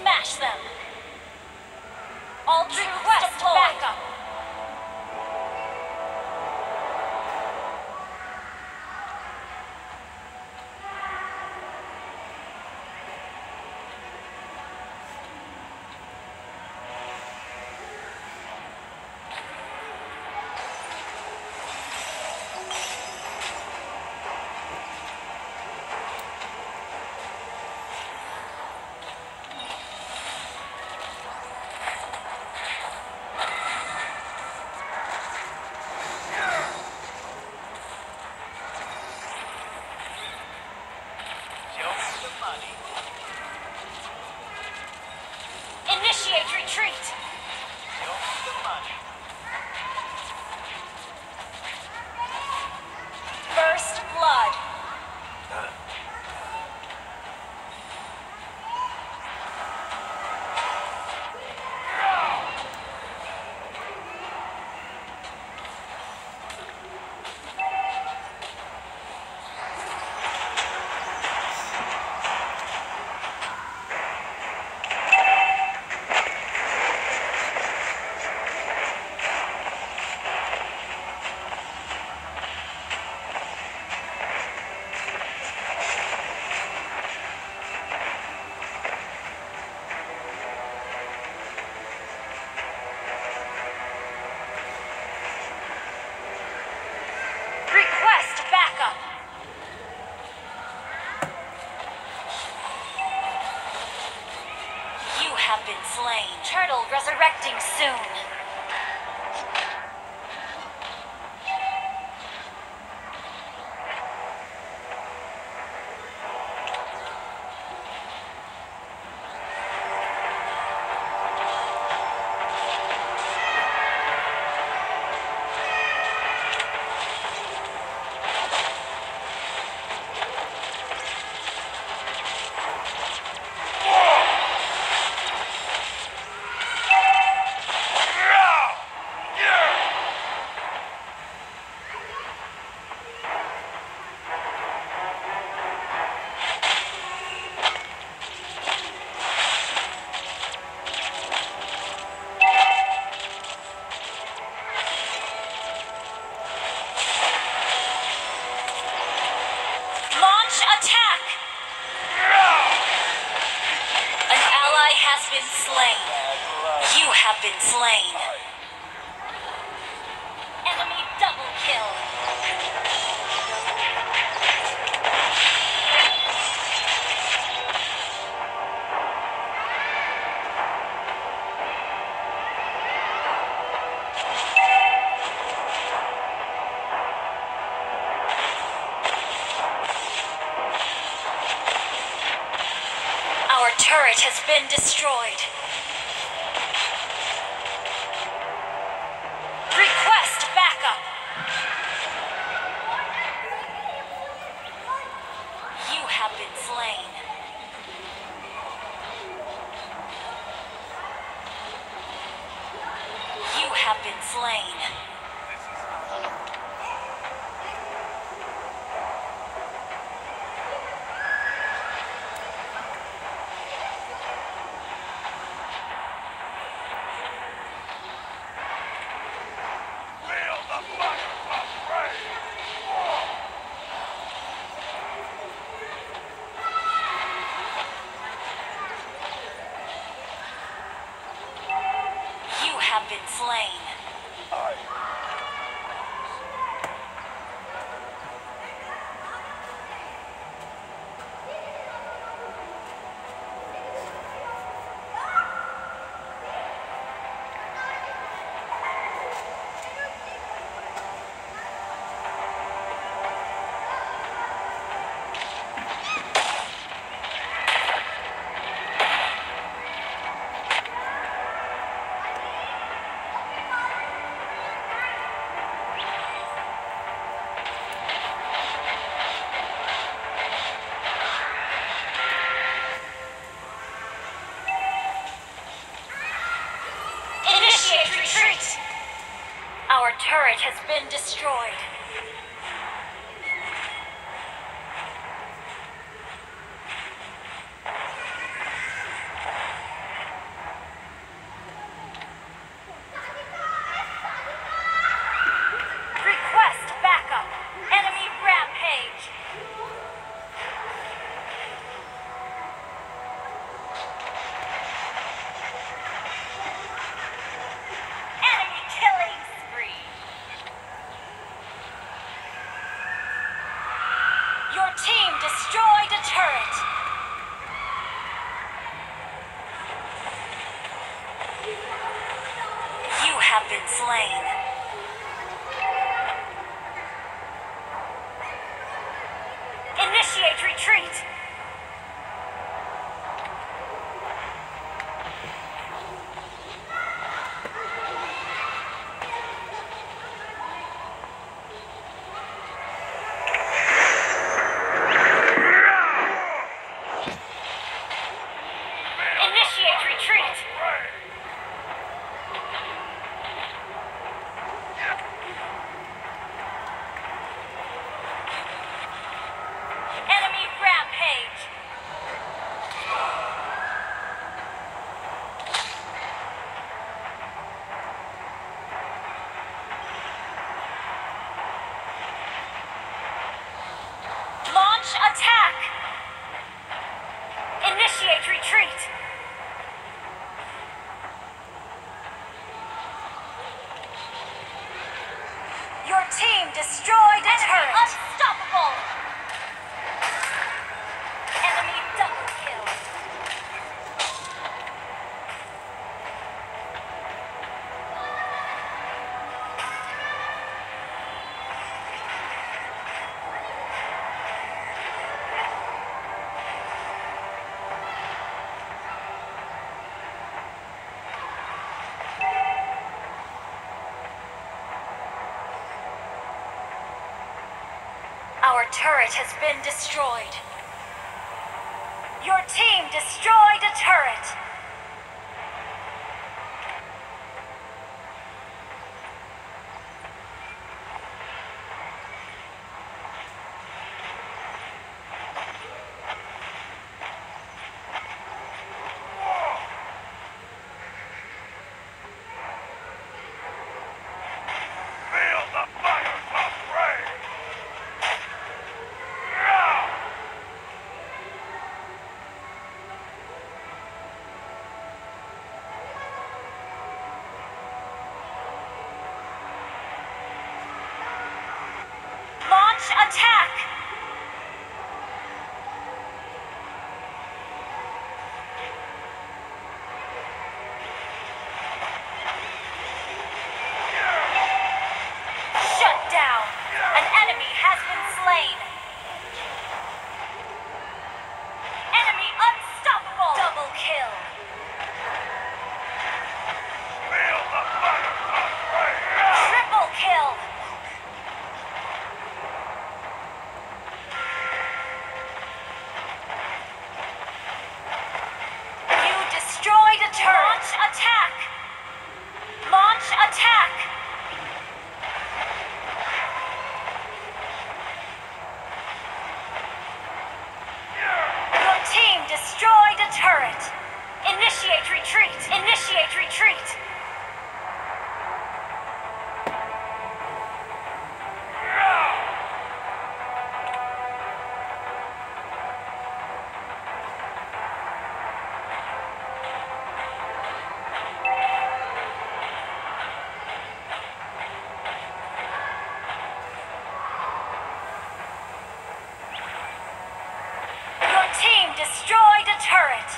smash them. All troops deployed. Backup. Initiate retreat! Show me the money. First blood. Request backup. You have been slain. Turtle resurrecting soon. Launch attack! An ally has been slain. You have been slain. Enemy double kill. Our turret has been destroyed. Request backup. You have been slain. You have been slain. Feel the fire of rage. You have been slain. Initiate retreat! Our turret has been destroyed. been slain. Initiate retreat! Initiate retreat! Enemy rampage! Launch attack! Initiate retreat! Your team destroyed a turret! Unstoppable! Enemy double kill! Our turret has been destroyed. Your team destroyed a turret. Feel the fire of rage! Launch attack! Shut down! An enemy has been slain! Enemy unstoppable! Double kill! Feel the fire of rage! Triple kill! You destroyed a turret! Launch attack! Launch attack! Your team destroyed a turret! Initiate retreat! Initiate retreat! Your team destroyed a turret!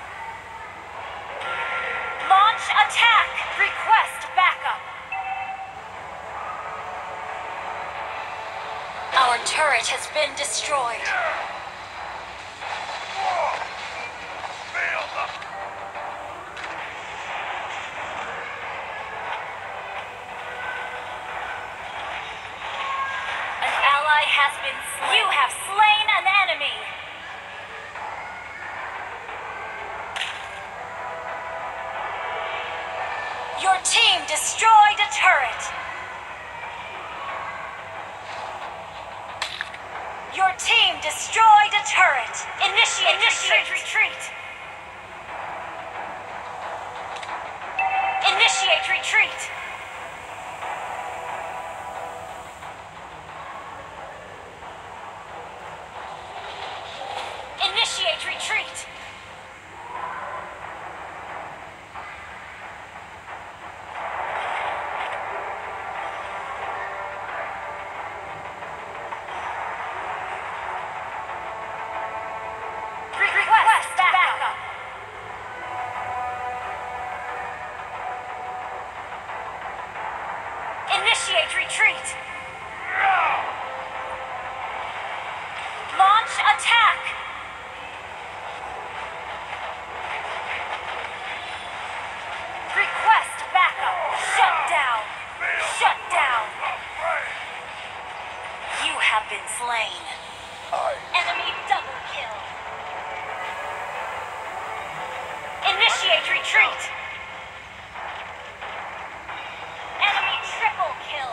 Launch attack! Request backup! Our turret has been destroyed. Feel the An ally has been slain. You have slain an enemy! Your team destroyed a turret! Your team destroyed a turret! Initiate retreat! Initiate retreat! Initiate retreat! Request backup! retreat! Enemy triple kill!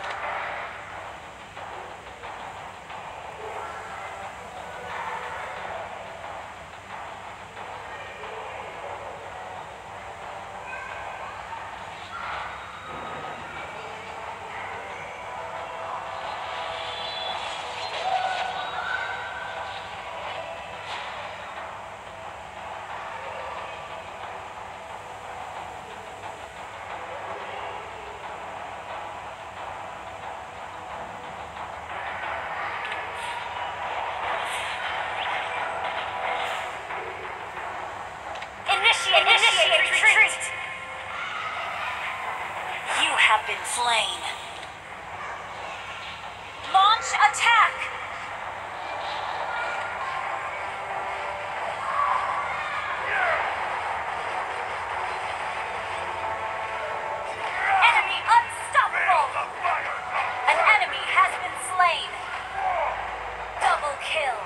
Initiate retreat! You have been slain. Launch attack! Enemy unstoppable! An enemy has been slain. Double kill.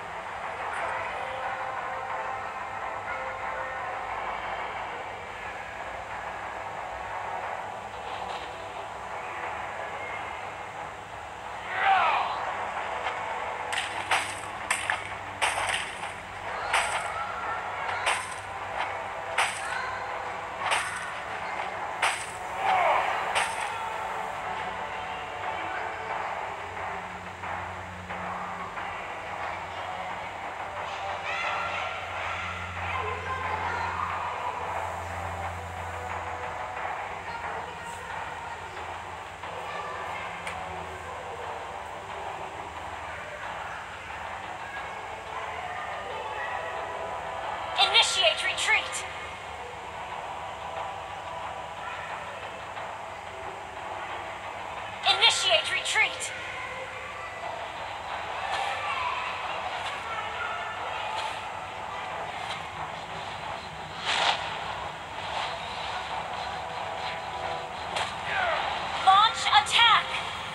Initiate retreat! Initiate retreat! Launch attack!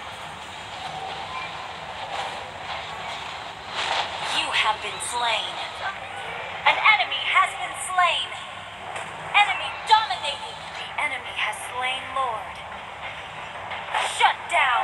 You have been slain. An enemy has been slain. Enemy dominating. The enemy has slain Lord. Shut down.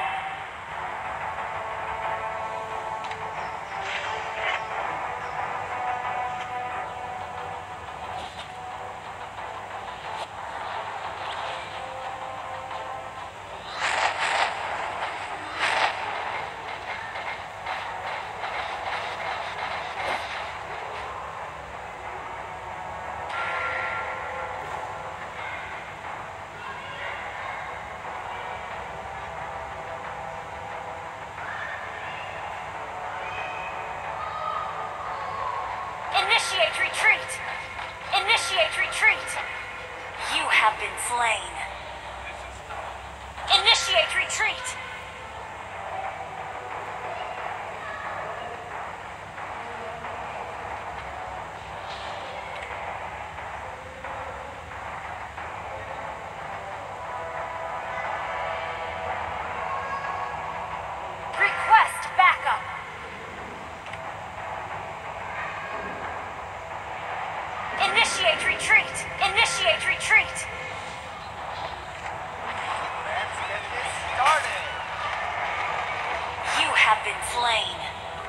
Initiate retreat! Initiate retreat! You have been slain. Initiate retreat! Request backup! Initiate retreat! Initiate retreat! Let's get this started. You have been slain.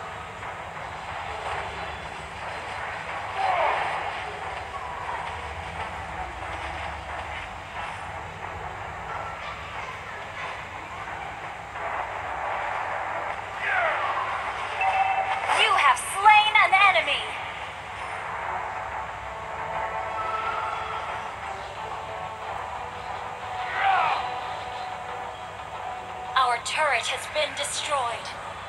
You have slain an enemy. Our turret has been destroyed.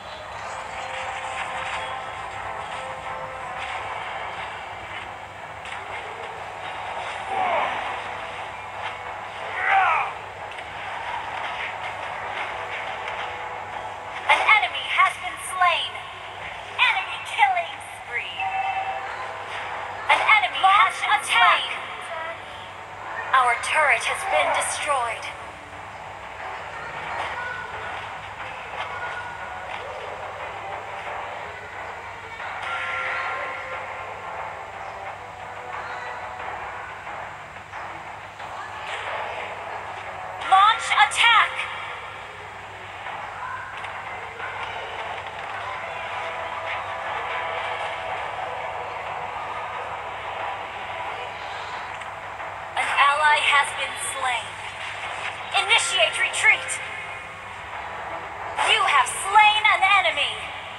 An enemy has been slain. Enemy killing spree. An enemy has been slain. Our turret has been destroyed. has been slain. Initiate retreat. You have slain an enemy.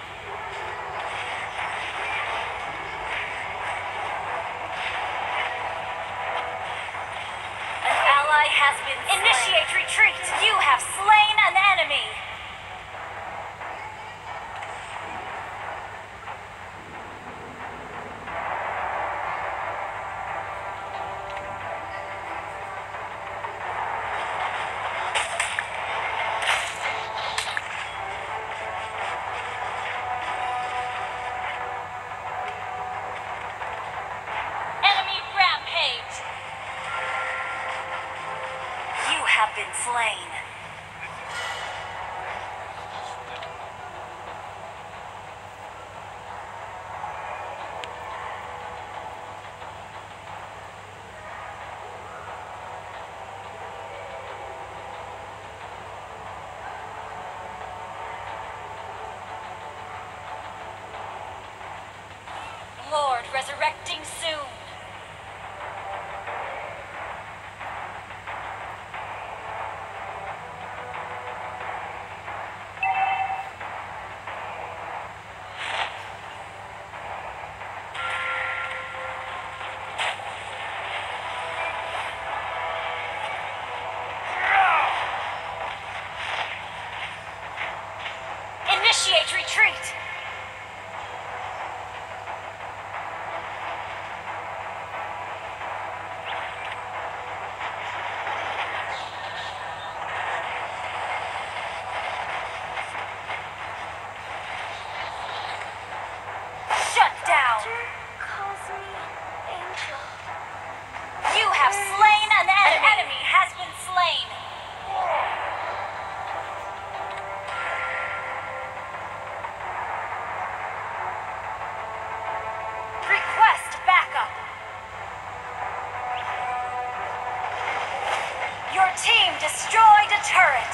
An ally has been slain. Initiate retreat. You have slain an enemy. Have been slain. Lord, resurrecting soon. Initiate retreat! Shut down! Calls me Angel. You have slain an enemy! An enemy has been slain! Request backup! Your team destroyed a turret!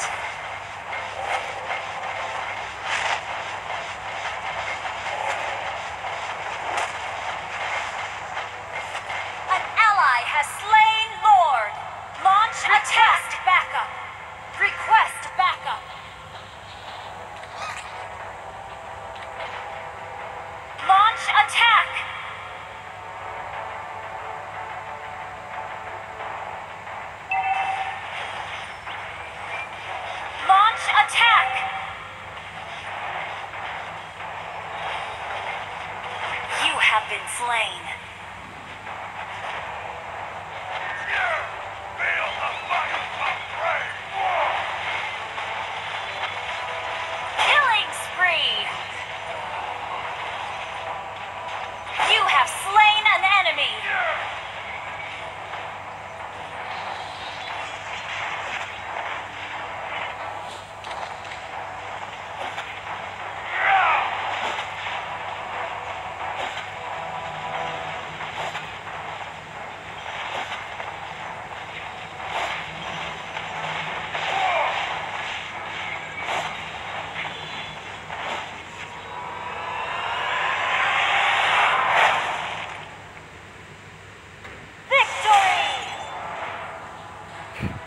An ally has slain Lord! Launch attack backup! Request backup! Launch attack! Launch attack! You have been slain. Feel the fire of rage! Killing spree! You have slain an enemy! Victory!